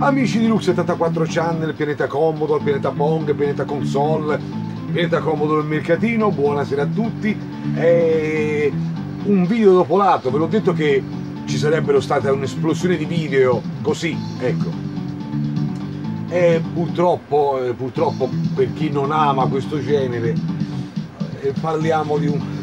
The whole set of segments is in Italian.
Amici di Lux 74 Channel, Pianeta Comodo, Pianeta Pong, Pianeta Console, Pianeta Comodo del Mercatino, buonasera a tutti. Un video dopo l'altro, ve l'ho detto che ci sarebbero state un'esplosione di video così, ecco. E purtroppo per chi non ama questo genere, parliamo di un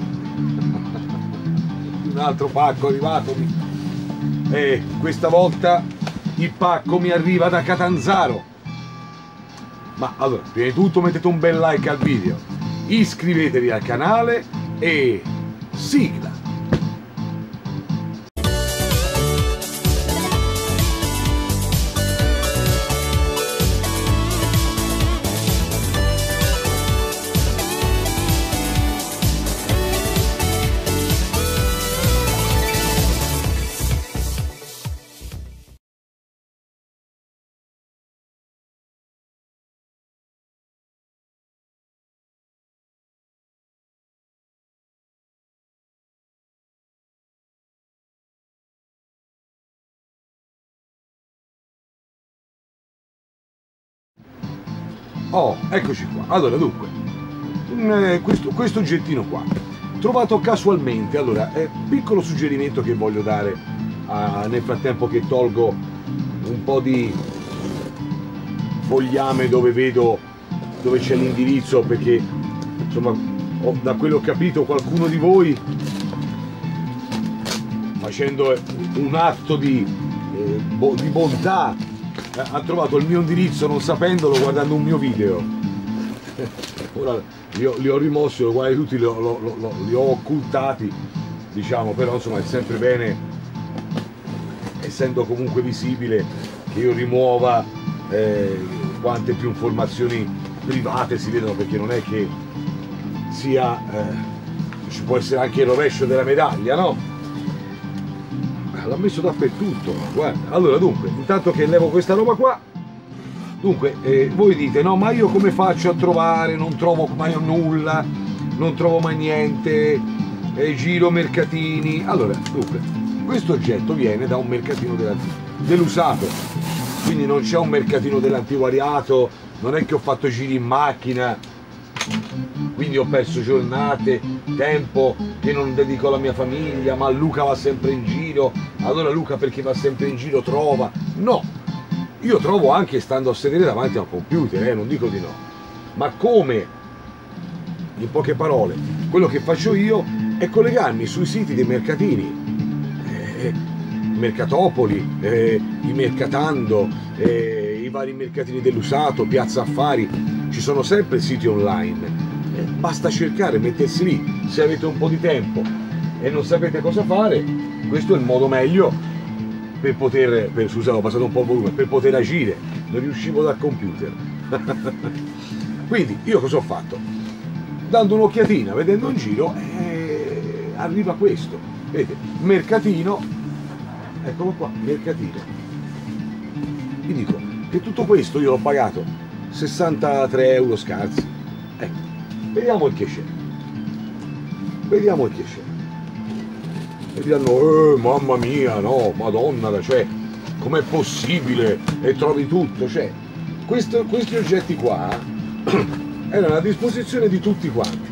altro pacco arrivatomi. E questa volta il pacco mi arriva da Catanzaro. Ma allora, prima di tutto mettete un bel like al video, iscrivetevi al canale e sigla! Oh, eccoci qua. Allora, dunque, questo oggettino qua, trovato casualmente. Allora, piccolo suggerimento che voglio dare nel frattempo che tolgo un po' di fogliame dove vedo dove c'è l'indirizzo, perché insomma, da quello che ho capito, qualcuno di voi, facendo un atto di bontà, ha trovato il mio indirizzo non sapendolo, guardando un mio video. Ora li ho rimossi, lo guardi tutti, li ho occultati, diciamo, però insomma è sempre bene, essendo comunque visibile, che io rimuova quante più informazioni private si vedono, perché non è che sia ci può essere anche il rovescio della medaglia, no? L'ha messo dappertutto, guarda. Allora, dunque, intanto che levo questa roba qua, dunque, voi dite, no, ma io come faccio a trovare, non trovo mai nulla, non trovo mai niente, giro mercatini. Allora, dunque, questo oggetto viene da un mercatino dell'usato, quindi non c'è un mercatino dell'antiquariato, non è che ho fatto giri in macchina, quindi ho perso giornate, tempo che non dedico alla mia famiglia, ma Luca va sempre in giro, allora Luca perché va sempre in giro trova. No, io trovo anche stando a sedere davanti a un computer, non dico di no, ma come, in poche parole, quello che faccio io è collegarmi sui siti dei mercatini, Mercatopoli, i Mercatando, i vari mercatini dell'usato, Piazza Affari. Ci sono sempre siti online, basta cercare, mettersi lì. Se avete un po' di tempo e non sapete cosa fare, questo è il modo meglio per poter, scusate, ho passato un po' il volume, per poter agire. Non riuscivo dal computer. Quindi io cosa ho fatto? Dando un'occhiatina, vedendo in giro, arriva questo, vedete, mercatino, eccolo qua, mercatino. Vi dico che tutto questo io l'ho pagato 63 euro scarsi. Ecco, vediamo il che c'è. Vediamo il che c'è. E diranno, mamma mia, no, madonna, cioè, com'è possibile? E trovi tutto, cioè, questi oggetti qua erano a disposizione di tutti quanti.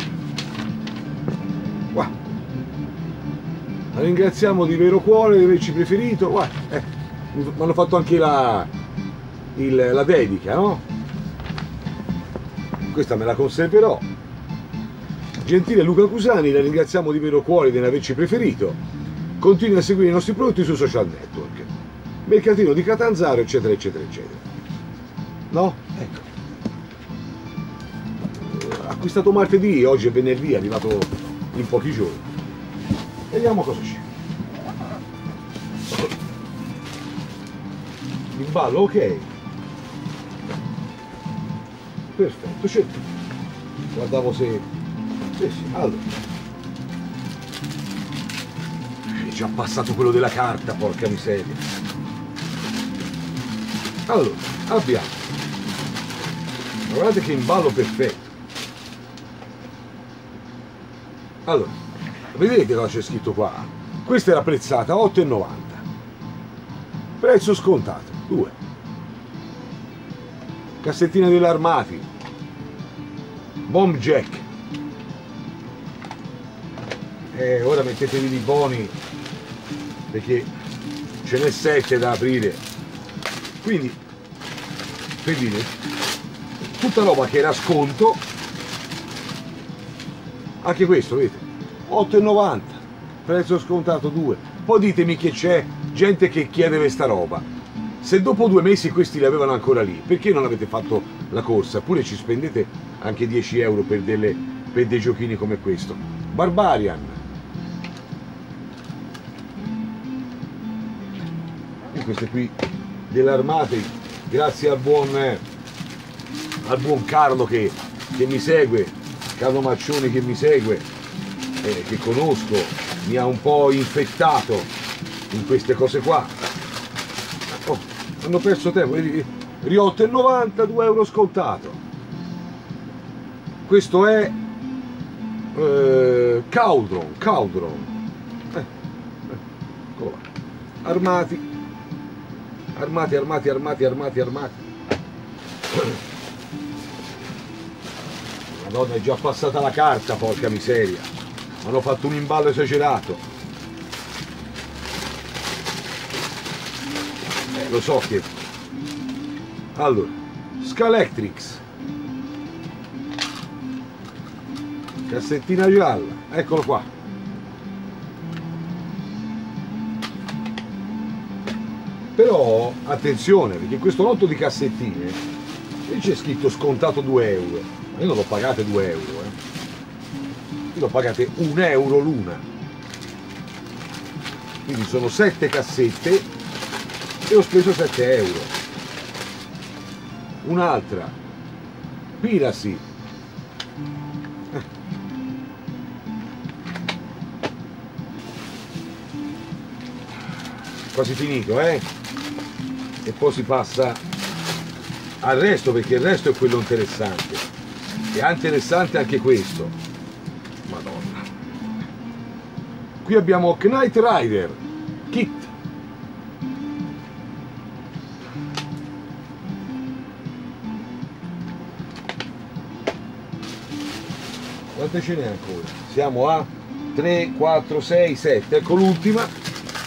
Qua. La ringraziamo di vero cuore di averci preferito. Guarda, mi hanno fatto anche la dedica, no? Questa me la conserverò. Gentile Luca Cusani, la ringraziamo di vero cuore di averci preferito. Continua a seguire i nostri prodotti sui social network, Mercatino di Catanzaro, eccetera eccetera eccetera. No? Ecco, acquistato martedì, oggi è venerdì, è arrivato in pochi giorni. Vediamo cosa c'è. Il ballo, ok. Perfetto, c'è. Guardavo se... sì, allora. È già passato quello della carta, porca miseria. Allora, abbiamo. Guardate che imballo perfetto. Allora, vedete cosa c'è scritto qua? Questa era prezzata 8,90. Prezzo scontato, 2. cassettina dell'Armati, Bomb Jack. Ora mettetevi di buoni perché ce n'è 7 da aprire, quindi per dire, tutta roba che era sconto, anche questo vedete, 8,90, prezzo scontato 2. Poi ditemi che c'è gente che chiede questa roba, se dopo 2 mesi questi li avevano ancora lì, perché non avete fatto la corsa? Eppure ci spendete anche 10 euro per dei giochini come questo. Barbarian, e queste qui dell'Armati, grazie al buon Carlo che mi segue, Carlo Maccioni che mi segue, che conosco, mi ha un po' infettato in queste cose qua. Oh, hanno perso tempo, vedi, 8,90, 2 euro scontato. Questo è Cauldron. Eccolo là. Armati. Madonna, è già passata la carta, porca miseria. Hanno fatto un imballo esagerato. Lo so che... Allora, Scalextric. Cassettina gialla, eccolo qua. Però attenzione, perché questo lotto di cassettine c'è scritto scontato 2 euro, ma io non l'ho pagate 2 euro, io l'ho pagate 1 euro l'una, quindi sono 7 cassette e ho speso 7 euro. Un'altra Piracy, quasi finito, e poi si passa al resto, perché il resto è quello interessante, e è interessante anche questo. Madonna, qui abbiamo Knight Rider Kit, quante ce n'è ancora? Siamo a 3, 4, 6, 7, ecco l'ultima.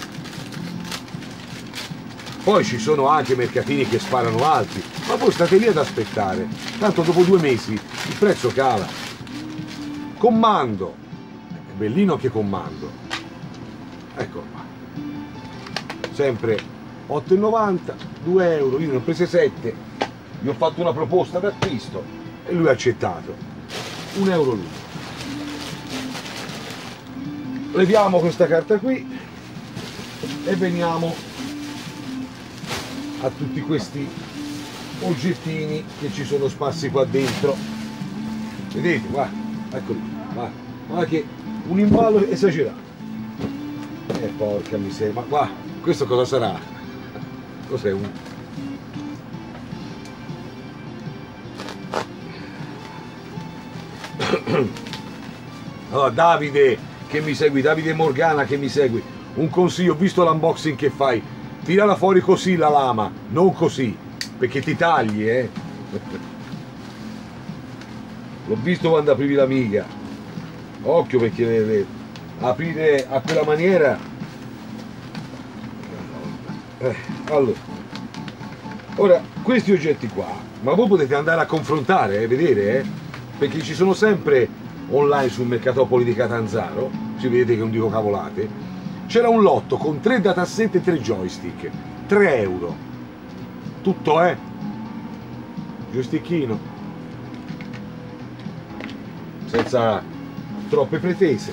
Poi ci sono anche mercatini che sparano alti, ma voi state lì ad aspettare, tanto dopo 2 mesi il prezzo cala. Commando, è bellino anche Commando, eccolo qua, sempre 8,90, 2 euro, io ne ho prese 7, gli ho fatto una proposta d'acquisto e lui ha accettato, 1 euro l'uno. Leviamo questa carta qui e veniamo a tutti questi oggettini che ci sono sparsi qua dentro. Vedete, guarda, eccoli, guarda che un imballo esagerato. Porca miseria, ma qua, questo cosa sarà? Cos'è un... Allora, Davide che mi segui, Davide Morgana che mi segui, un consiglio, visto l'unboxing che fai, tirala fuori così la lama, non così, perché ti tagli, L'ho visto quando aprivi l'Amiga, occhio, perché aprire a quella maniera. Allora, ora questi oggetti qua, ma voi potete andare a confrontare, vedere, perché ci sono sempre online sul Mercatopoli di Catanzaro, si vedete che non dico cavolate. C'era un lotto con 3 dataset e 3 joystick, 3 euro, tutto, joystickino, senza troppe pretese.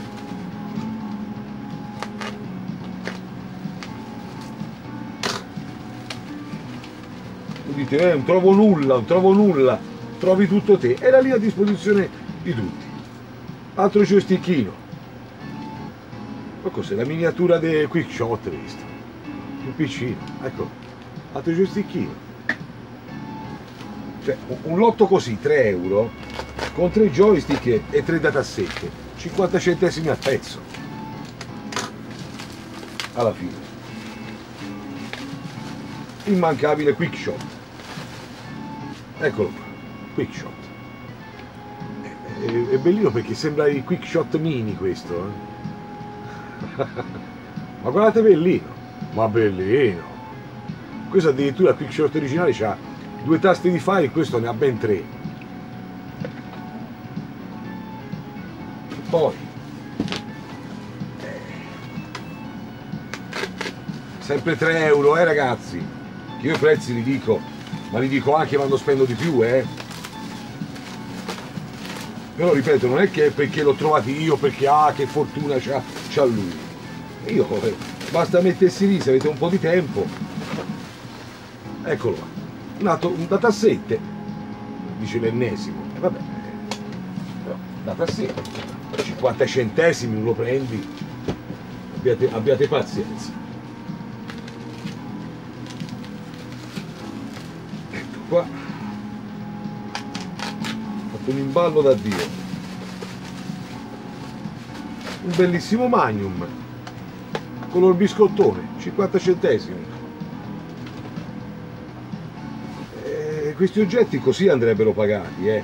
Tu dite, non trovo nulla, trovi tutto te, era lì a disposizione di tutti. Altro joystickino. Ma cos'è? La miniatura del Quick Shot, visto? Più piccino, ecco, altro joystickino. Cioè, un lotto così, 3 euro, con 3 joystick e 3 dataset, 50 centesimi al pezzo. Alla fine. Immancabile Quick Shot. Eccolo qua, Quickshot. È bellino perché sembra il Quickshot mini questo, ma guardate, bellino, ma bellino. Questo addirittura il Quickshot originale ha 2 tasti di file, questo ne ha ben 3. Poi sempre 3 euro, ragazzi, che io i prezzi li dico, ma li dico anche quando spendo di più, Però ripeto, non è che perché l'ho trovato io, perché che fortuna c'ha lui. Io basta mettersi lì se avete un po' di tempo. Eccolo qua, un dataset, dice l'ennesimo, vabbè, però dataset, 50 centesimi lo prendi, abbiate pazienza. Ecco qua, ho fatto un imballo da Dio, un bellissimo Magnum, color biscottone, 50 centesimi. Questi oggetti così andrebbero pagati, Cioè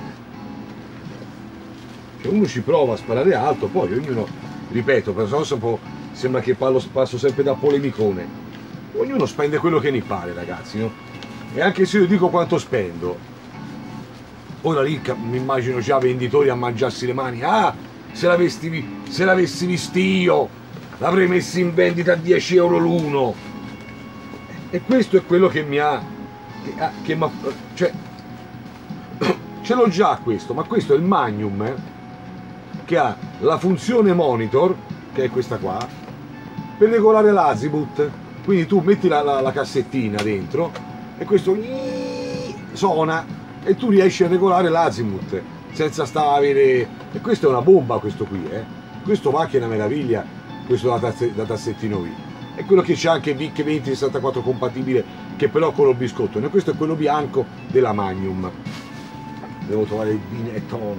uno ci prova a sparare alto, poi ognuno, ripeto, per sembra che passo sempre da polemicone, ognuno spende quello che ne pare, ragazzi, no? E anche se io dico quanto spendo, ora lì mi immagino già venditori a mangiarsi le mani, se l'avessi visto io l'avrei messo in vendita a 10 euro l'uno, e questo è quello che mi ha cioè, ce l'ho già questo, ma questo è il Magnum, che ha la funzione monitor, che è questa qua, per regolare l'azimut. Quindi tu metti la cassettina dentro e questo suona e tu riesci a regolare l'azimut senza stare a avere. E questo è una bomba, questo qui, questo va che è una meraviglia, questo datassettino qui. È quello che c'è anche VIC 2064 compatibile, che però con lo biscotto, e questo è quello bianco della Magnum. Devo trovare il Benetton.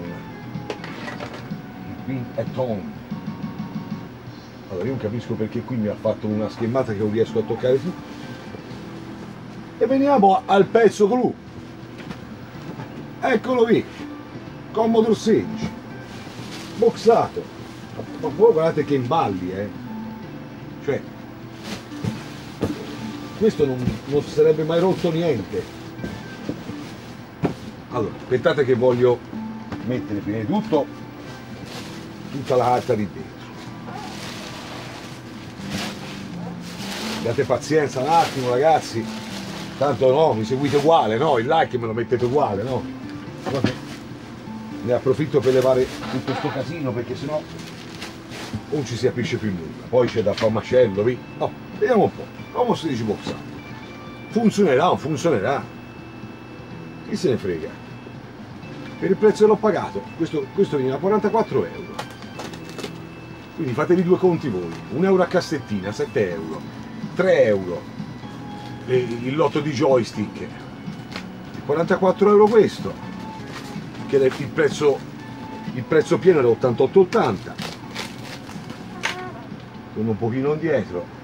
Allora io non capisco perché qui mi ha fatto una schermata che non riesco a toccare più. E veniamo al pezzo clou. Eccolo qui, Commodore 16, boxato. Ma voi guardate che imballi, cioè questo non sarebbe mai rotto niente. Allora, aspettate che voglio mettere prima di tutto tutta la carta lì dentro. Abbiate pazienza un attimo, ragazzi, tanto no, mi seguite uguale, no? Il like me lo mettete uguale, no? Ne approfitto per levare tutto questo casino, perché sennò non ci si capisce più nulla. Poi c'è da fare un macello, no, vediamo un po'. Come 16 boxato. Funzionerà o non funzionerà? Chi se ne frega? Per il prezzo che l'ho pagato, questo veniva a 44 euro. Quindi fatevi 2 conti voi. 1 euro a cassettina, 7 euro. 3 euro il lotto di joystick. 44 euro questo, che il prezzo pieno era 88,80. Torno un pochino indietro.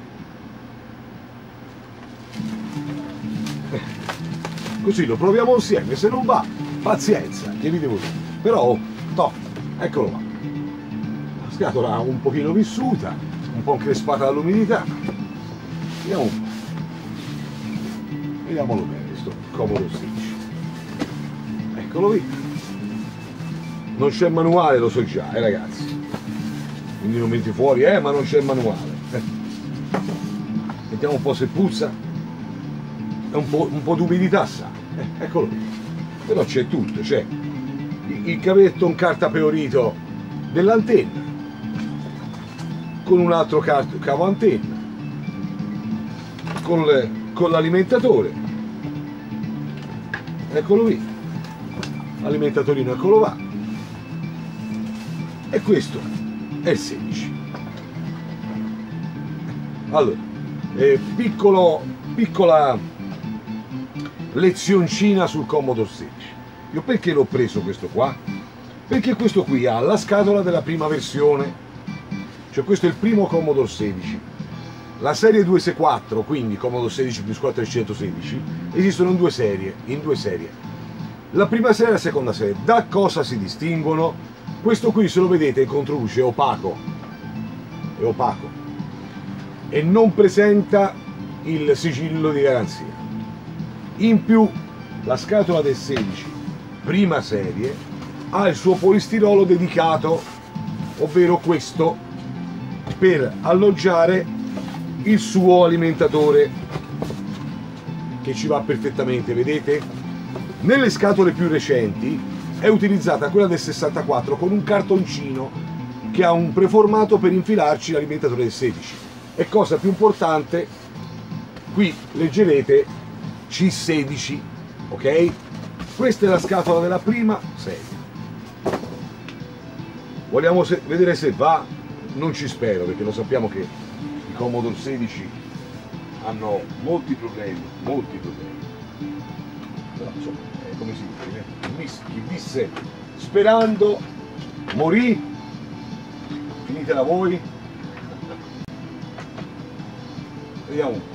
Così lo proviamo insieme, se non va, pazienza, che vi devo dire. Però, no, eccolo qua. La scatola un pochino vissuta, un po' increspata dall'umidità. Vediamo un po'. Vediamolo bene, sto Commodore 16. Eccolo qui. Non c'è manuale, lo so già, ragazzi. Quindi non metti fuori, ma non c'è il manuale. Vediamo un po' se puzza. Un po' d'umidità sa, eccolo qui. Però c'è tutto, c'è il cavetto in carta peorito dell'antenna con un altro cavo antenna, con l'alimentatore, eccolo qui, alimentatorino, eccolo là, e questo è il 16. Allora, piccola lezioncina sul Commodore 16. Io perché l'ho preso questo qua? Perché questo qui ha la scatola della prima versione, cioè questo è il primo Commodore 16. La serie 264, quindi Commodore 16 più 416, esistono in due serie. La prima serie e la seconda serie, da cosa si distinguono? Questo qui, se lo vedete, in controluce è opaco e non presenta il sigillo di garanzia. In più la scatola del 16 prima serie ha il suo polistirolo dedicato, ovvero questo, per alloggiare il suo alimentatore, che ci va perfettamente, vedete? Nelle scatole più recenti è utilizzata quella del 64 con un cartoncino che ha un preformato per infilarci l'alimentatore del 16. E cosa più importante, qui leggerete C16, ok? Questa è la scatola della prima serie. Vogliamo vedere se va? Non ci spero, perché lo sappiamo che i Commodore 16 hanno molti problemi. Però insomma, come si dice, chi visse sperando morì. Finitela voi. Vediamo un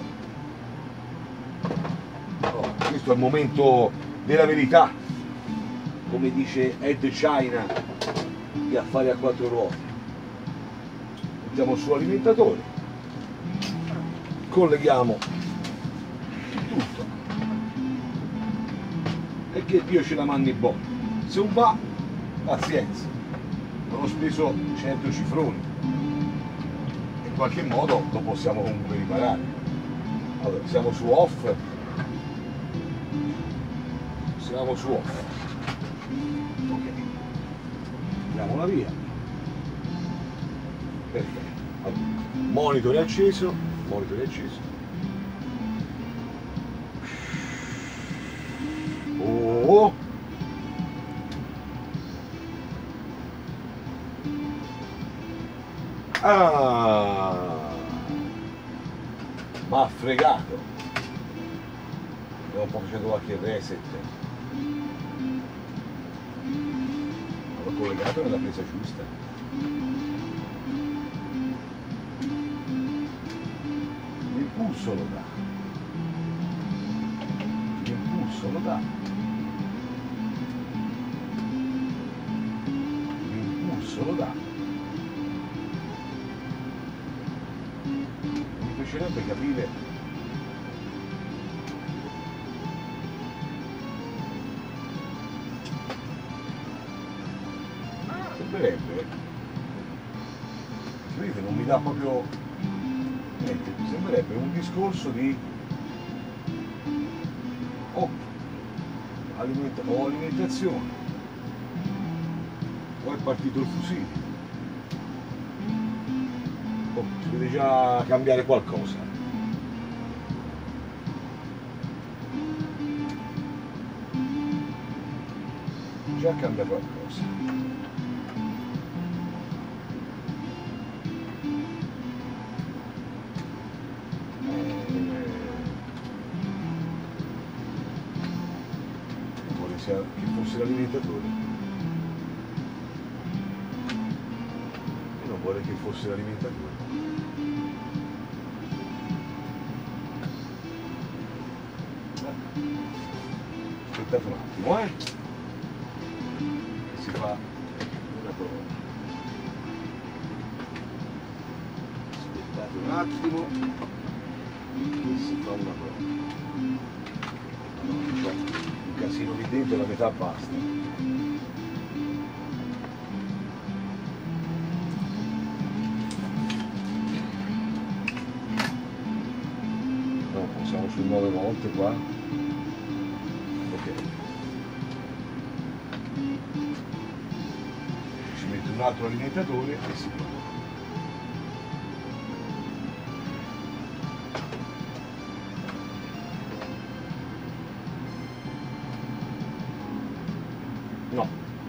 po'. Oh, questo è il momento della verità, come dice Ed China di Affari a quattro ruote. Mettiamo il suo alimentatore, colleghiamo tutto e che Dio ce la mandi buona. Se non va, pazienza, non ho speso 100 cifroni, in qualche modo lo possiamo comunque riparare. Allora, siamo su off, ok, andiamo la via, perfetto. Allora, monitor è acceso, oh, m'ha fregato, abbiamo un po' facendo qualche reset. L'ho collegato nella presa giusta. L'impulso lo dà. L'impulso lo dà. Mi piacerebbe capire sembrerebbe, vedete, non mi dà proprio niente, sembrerebbe un discorso di alimentazione, poi è partito il fusibile, si vede già cambiare qualcosa. Già cambia qualcosa. Che fosse l'alimentatore. Io non vorrei che fosse l'alimentatore. Aspettate un attimo, che si fa una prova. Aspettate un attimo, che si fa una prova. Allora, casino lì dentro, la metà basta. No, siamo su 9 volte qua. Ok. Ci metto un altro alimentatore e si prova. No,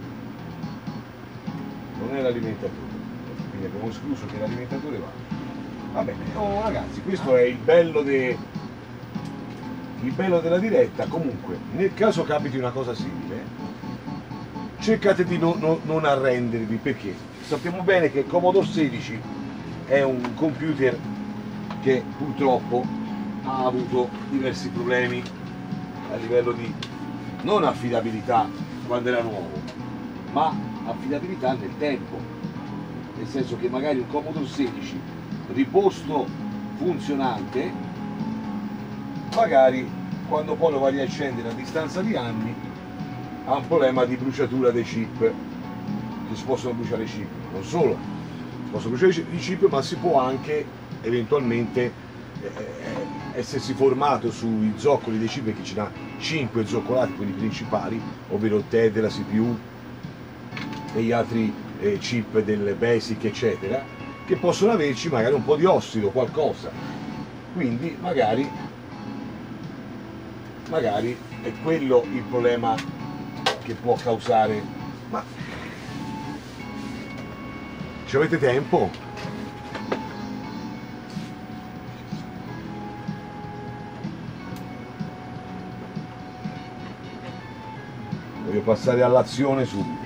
non è l'alimentatore, quindi abbiamo escluso che l'alimentatore va. Va bene, oh, ragazzi, questo è il bello della diretta. Comunque, nel caso capiti una cosa simile, cercate di non arrendervi, perché sappiamo bene che il Commodore 16 è un computer che purtroppo ha avuto diversi problemi a livello di non affidabilità quando era nuovo, ma affidabilità nel tempo, nel senso che magari un Commodore 16 riposto funzionante, magari quando poi lo vai a riaccendere a distanza di anni ha un problema di bruciatura dei chip, che si possono bruciare i chip, non solo si possono bruciare i chip, ma si può anche eventualmente essersi formato sui zoccoli dei chip, che ce n'ha 5 zoccolati, quelli principali, ovvero il TED, la CPU e gli altri chip del BASIC eccetera, che possono averci magari un po' di ossido, qualcosa, quindi magari è quello il problema che può causare. Ma ci avete tempo? Voglio passare all'azione subito.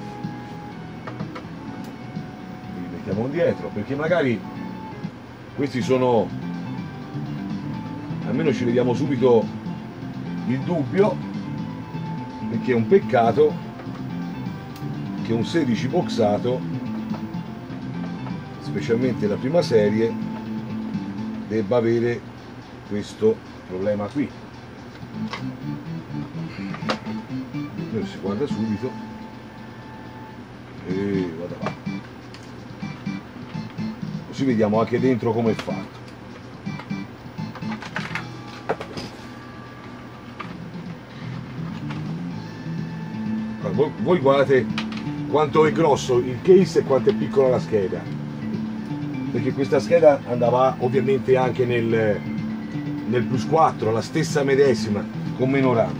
Li mettiamo dietro, perché magari questi sono, almeno ci vediamo subito il dubbio, perché è un peccato che un 16 boxato, specialmente la prima serie, debba avere questo problema qui. Si guarda subito e vado avanti, così vediamo anche dentro come è fatto. Voi guardate quanto è grosso il case e quanto è piccola la scheda, perché questa scheda andava ovviamente anche nel plus 4, la stessa medesima con meno RAM.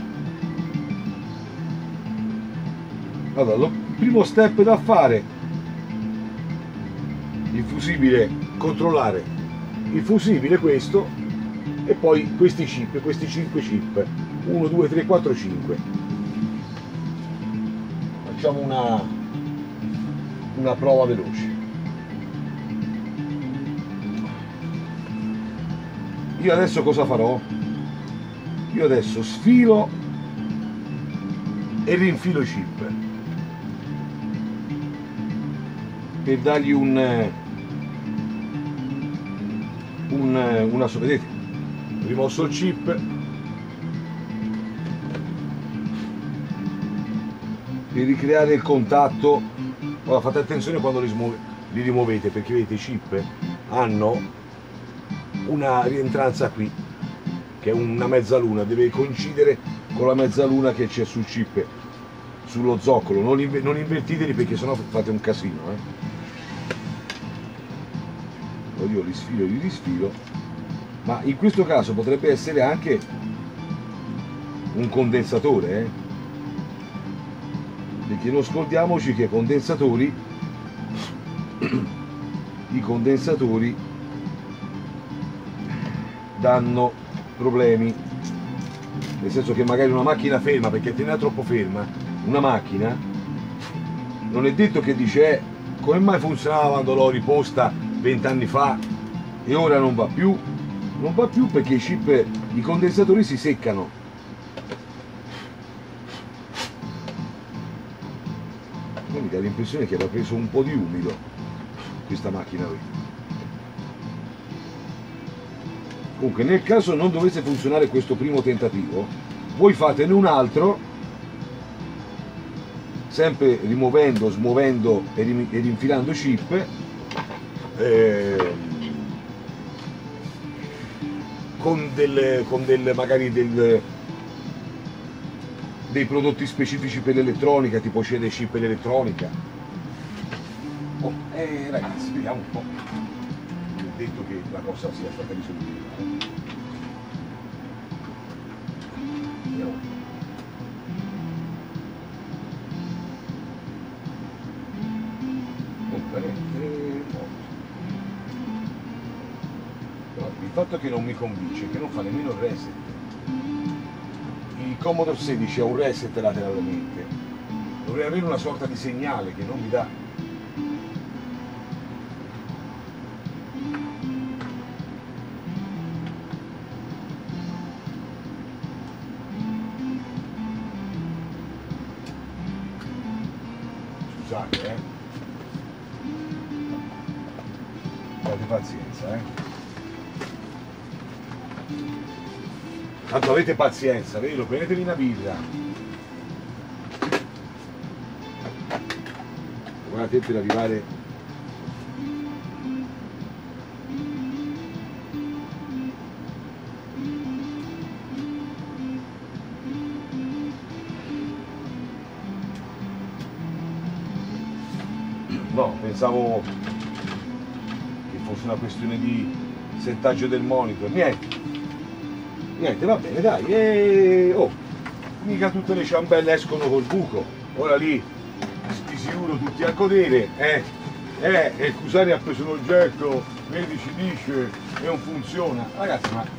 Allora, il primo step da fare, il fusibile, controllare il fusibile, questo, e poi questi chip, questi 5 chip, 1, 2, 3, 4, 5. Facciamo una prova veloce. Io adesso cosa farò? Io adesso sfilo e rinfilo i chip per dargli una vedete, ho rimosso il chip, per ricreare il contatto. Ora fate attenzione quando li rimuovete, perché vedete i chip hanno una rientranza qui che è una mezzaluna, deve coincidere con la mezzaluna che c'è sul chip, sullo zoccolo. Non invertiteli, perché sennò fate un casino, Io li sfilo e li risfilo, ma in questo caso potrebbe essere anche un condensatore, perché non scordiamoci che i condensatori danno problemi, nel senso che magari una macchina ferma, perché tenere troppo ferma una macchina, non è detto che dice come mai funzionava quando l'ho riposta 20 anni fa e ora non va più. Non va più perché i condensatori si seccano. Mi dà l'impressione che aveva preso un po' di umido questa macchina qui. Comunque, nel caso non dovesse funzionare questo primo tentativo, voi fatene un altro, sempre rimuovendo, smuovendo e rinfilando chip, magari dei prodotti specifici per l'elettronica, tipo CD chip per l'elettronica. Ragazzi, vediamo un po'. Non è detto che la cosa sia stata risolta. Vediamo un po'. Il fatto che non mi convince, che non fa nemmeno il reset. Il Commodore 16 ha un reset lateralmente, dovrei avere una sorta di segnale che non mi dà. scusate, Fate pazienza, Tanto avete pazienza, vero? Prendetevi una birra. Guarda te per arrivare. No, pensavo che fosse una questione di settaggio del monitor. Niente, va bene, dai. Oh, mica tutte le ciambelle escono col buco. Ora lì, di sicuro tutti a godere, e il Cusani ha preso l'oggetto, vedi, ci dice, e non funziona. Ragazzi, ma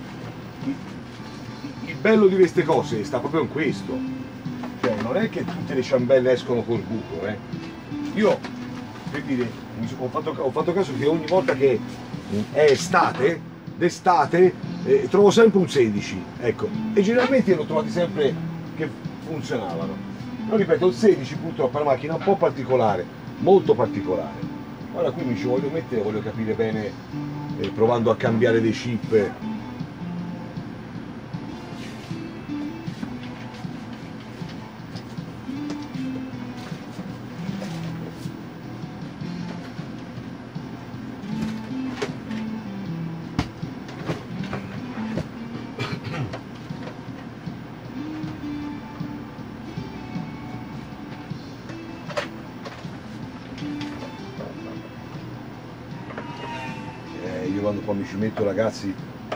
il bello di queste cose sta proprio in questo. Cioè, non è che tutte le ciambelle escono col buco, Io, per dire, ho fatto caso che ogni volta che è estate, d'estate, trovo sempre un 16, ecco, e generalmente l'ho trovati sempre che funzionavano. Però ripeto, il 16 purtroppo è una macchina un po' particolare, molto particolare. Ora qui mi ci voglio mettere, voglio capire bene, provando a cambiare dei chip. Io quando poi mi ci metto, ragazzi,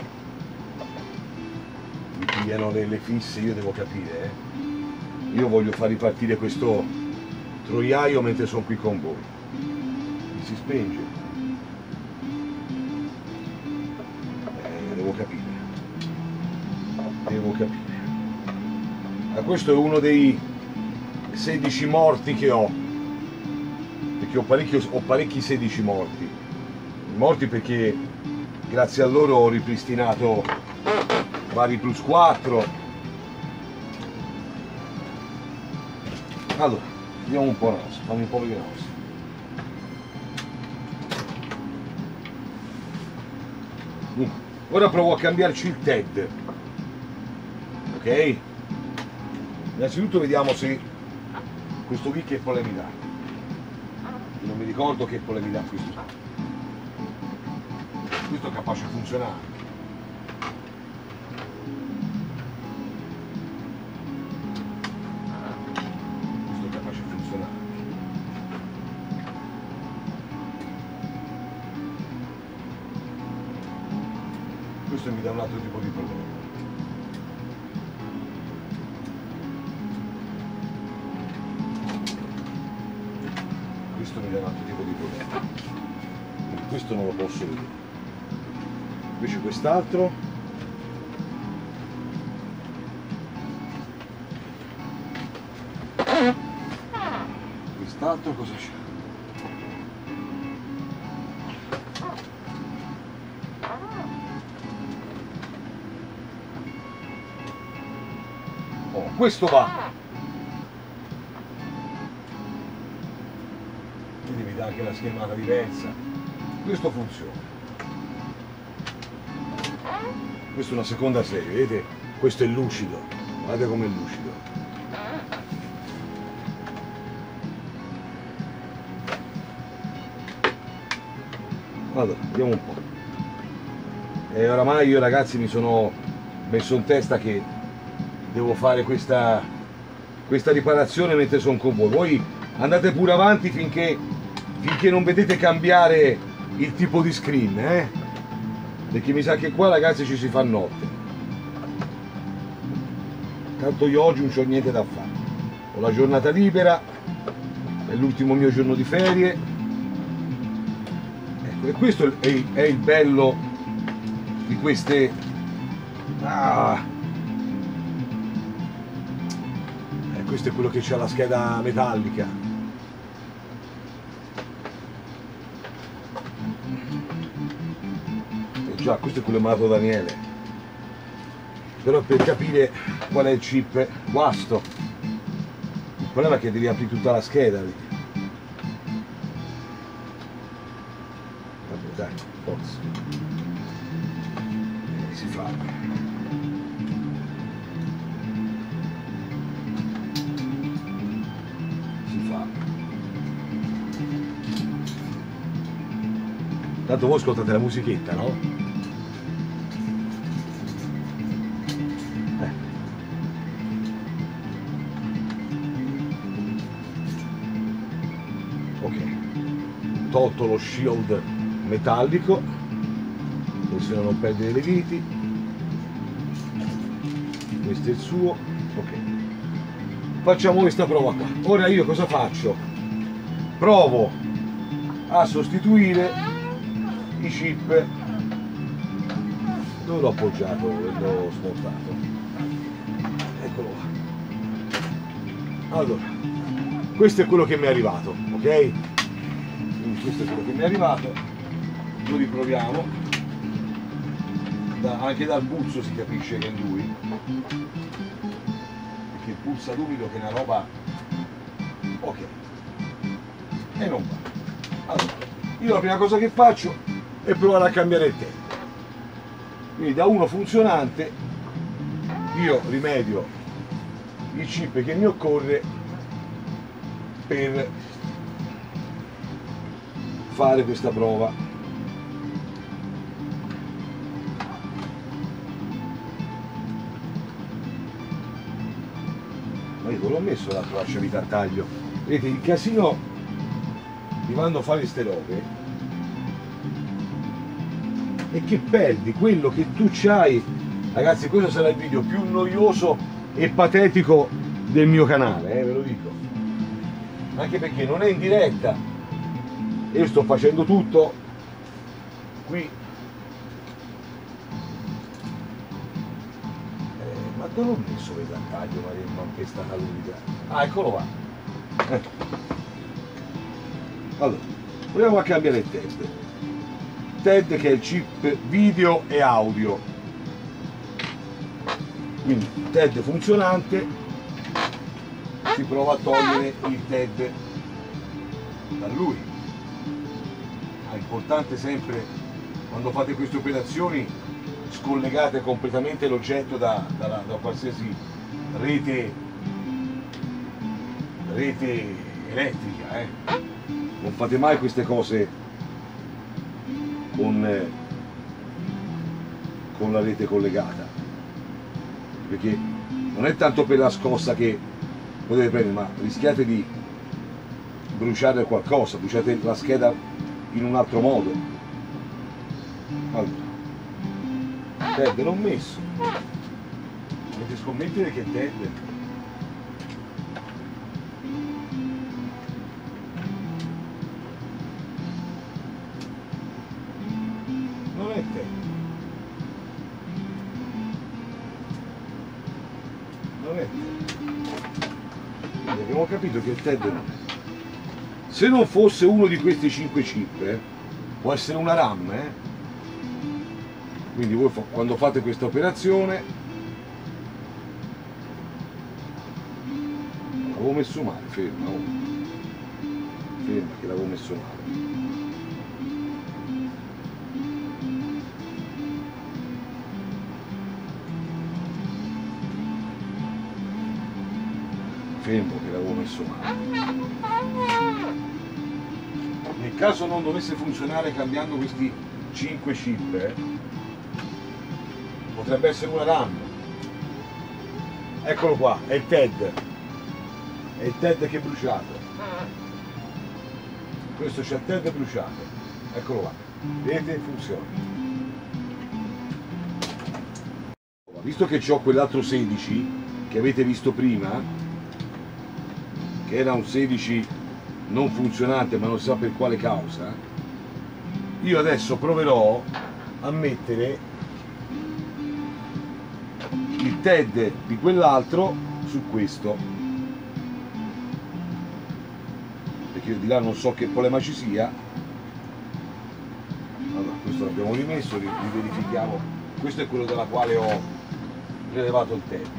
mi pigliano le fisse, io devo capire, Io voglio far ripartire questo troiaio mentre sono qui con voi. Mi si spenge. Devo capire. Ma questo è uno dei 16 morti che ho. Perché ho parecchi 16 morti perché grazie a loro ho ripristinato vari plus 4. Allora, vediamo un po' naso, fammi un po' vedere naso. Ora provo a cambiarci il TED, ok? Innanzitutto vediamo se questo qui che problemi dà. Non mi ricordo che problemi dà questo. Questo è capace di funzionare. Questo è capace di funzionare. Questo mi dà un altro tipo di problema. Questo mi dà un altro tipo di problema. Questo non lo posso vedere. Invece quest'altro cosa c'è? Oh, questo va. Quindi mi dà anche la schermata diversa. Questo funziona. Questa è una seconda serie, vedete? Questo è lucido, guardate com'è lucido. Allora, vediamo un po'. E oramai io, ragazzi, mi sono messo in testa che devo fare questa riparazione mentre sono con voi. Voi andate pure avanti finché non vedete cambiare il tipo di screen, Perché mi sa che qua, ragazzi, ci si fa notte. Tanto io oggi non c'ho niente da fare. Ho la giornata libera, è l'ultimo mio giorno di ferie. Ecco, e questo è il bello di queste... questo è quello che c'ha la scheda metallica. Già, questo è quello che mi ha dato Daniele. Però per capire qual è il chip, guasto. Il problema è che devi aprire tutta la scheda lì. Tanto voi ascoltate la musichetta, no? Ok, tolto lo shield metallico, così da non perdere le viti. Questo è il suo. Ok, facciamo questa prova qua. Ora io cosa faccio? Provo a sostituire i chip. Dove l'ho appoggiato? L'ho smontato. Eccolo qua. Allora, questo è quello che mi è arrivato, ok? Quindi questo è quello che mi è arrivato. Lo riproviamo. Anche dal pulso si capisce che è lui. Perché pulsa l'umido che è una roba. Ok. E non va. Allora, io la prima cosa che faccio è provare a cambiare il tempo. Quindi da uno funzionante io rimedio il chip che mi occorre per fare questa prova. Ma io l'ho messo l'altro lasciavita a taglio. Vedete il casino di quando fare queste robe e che perdi quello che tu c'hai. Ragazzi, questo sarà il video più noioso e patetico del mio canale, ve lo dico, anche perché non è in diretta, io sto facendo tutto qui. Ma dove ho messo il taglio? Ma che è stata l'unica? Ah, eccolo qua. Allora, proviamo a cambiare il TED, che è il chip video e audio. Quindi TED funzionante, si prova a togliere il TED da lui. È importante sempre quando fate queste operazioni scollegate completamente l'oggetto da qualsiasi rete elettrica, Non fate mai queste cose con la rete collegata, perché non è tanto per la scossa che potete prendere, ma rischiate di bruciare qualcosa, bruciate la scheda in un altro modo. Allora, TED l'ho messo, potete scommettere che TED non è TED. Non è TED. Quindi abbiamo capito che il TED non è. Se non fosse uno di questi 5 chip, può essere una RAM, Quindi voi quando fate questa operazione, l'avevo messo male, ferma, ferma che l'avevo messo male. Fermo che l'avevo messo male. Nel caso non dovesse funzionare cambiando questi 5 chip, potrebbe essere una RAM. Eccolo qua, è il TED. È il TED che è bruciato. Questo c'è il TED bruciato. Eccolo qua. Vedete? Funziona. Visto che ho quell'altro 16 che avete visto prima, che era un 16 non funzionante ma non si sa per quale causa, io adesso proverò a mettere il TED di quell'altro su questo, perché io di là non so che problema ci sia. Allora, questo l'abbiamo rimesso, riverifichiamo. Questo è quello dalla quale ho rilevato il TED.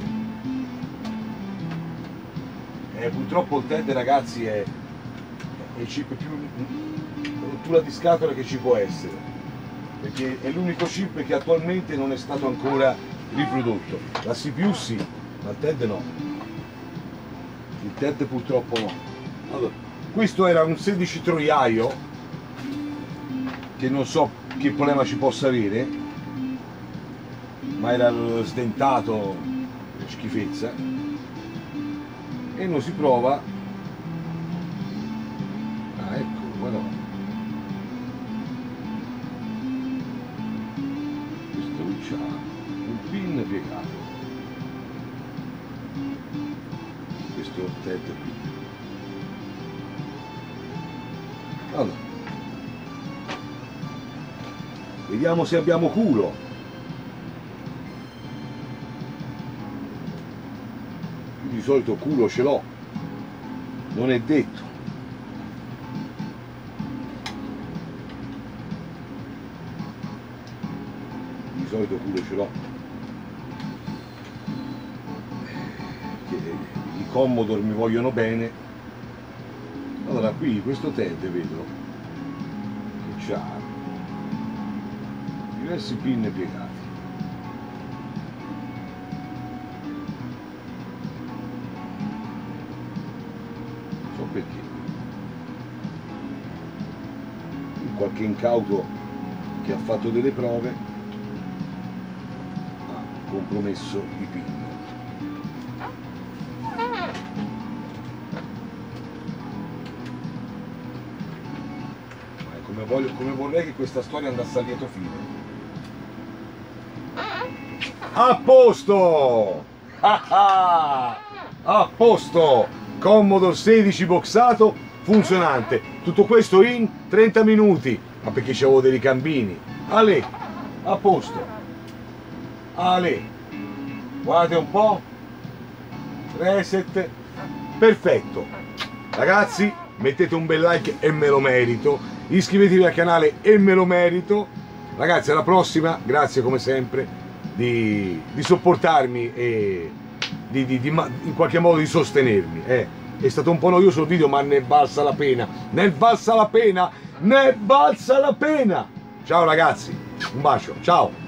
Purtroppo il TED, ragazzi, è il chip più rottura di scatola che ci può essere, perché è l'unico chip che attualmente non è stato ancora riprodotto. La CPU sì, ma il TED no. Il TED purtroppo no. Allora, questo era un 16 troiaio che non so che problema ci possa avere, ma era sdentato, schifezza, e non si prova. Ah, ecco, guarda, questo c'ha un pin piegato, questo TED qui. Allora, vediamo se abbiamo culo. Io di solito culo ce l'ho, non è detto. Di solito culo ce l'ho. I Commodore mi vogliono bene. Allora qui questo TED vedo che ha diversi pin piegati. Non so perché. Qualche incauto che ha fatto delle prove ha compromesso i pin. Come vorrei che questa storia andasse a lieto fine. A posto! A posto! Commodore 16 boxato, funzionante. Tutto questo in 30 minuti. Ma perché c'avevo dei ricambini. Ale, a posto. Ale. Guardate un po'. Reset. Perfetto. Ragazzi, mettete un bel like e me lo merito. Iscrivetevi al canale e me lo merito. Ragazzi, alla prossima. Grazie come sempre di sopportarmi e in qualche modo di sostenermi. È stato un po' noioso il video, ma ne valsa la pena. Ne valsa la pena. Ne valsa la pena. Ciao ragazzi, un bacio, ciao.